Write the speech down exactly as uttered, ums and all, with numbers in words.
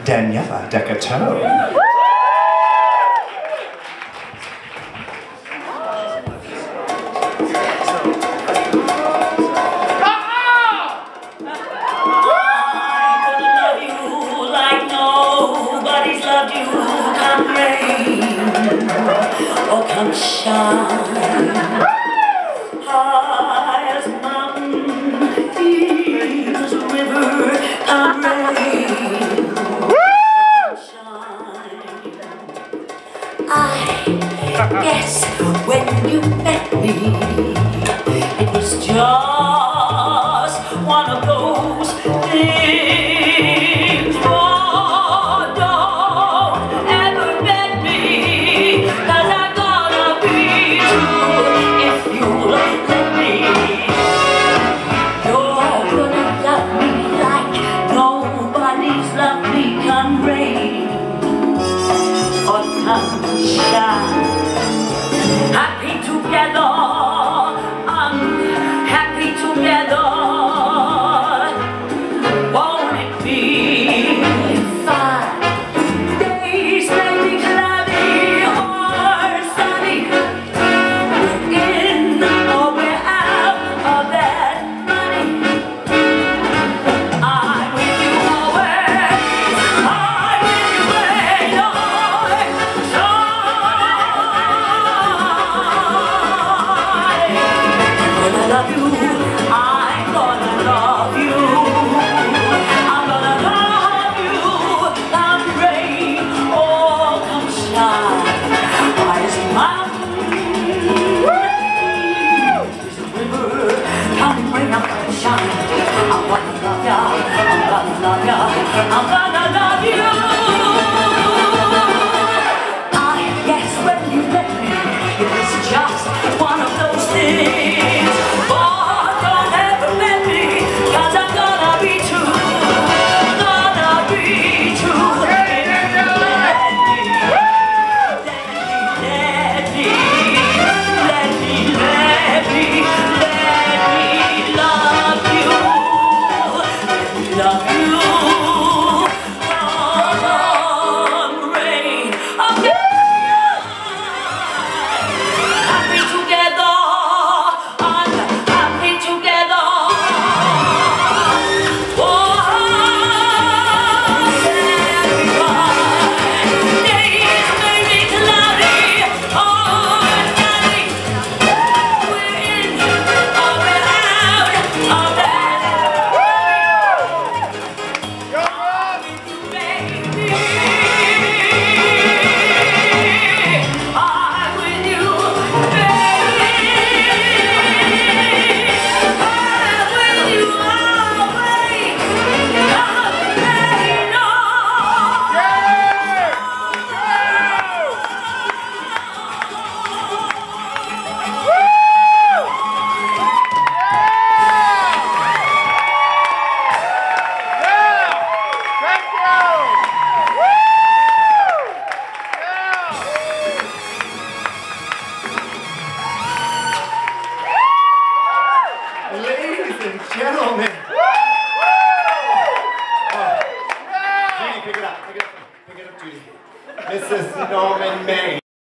Daniella, DeCoteau. Or come shine high as a mountain, deep as a river, come rain, come shine. I guess when you met me, it was just one of those things. Oh, don't ever bet me, 'cause I'm gonna be true if you'll let me. You're gonna love me like nobody's loved me, come rain or come shine. Happy together, unhappy together. Won't it be fine? Days may be cloudy or sunny. We're in or we're out of that money. I'm with you always. I'm with you when you're When I love you, I'm gonna love you. I'm gonna love you, come rain or come shine. High as a mountain, as a river, come rain or come shine. I'm gonna love ya, I'm gonna love ya, I'm gonna love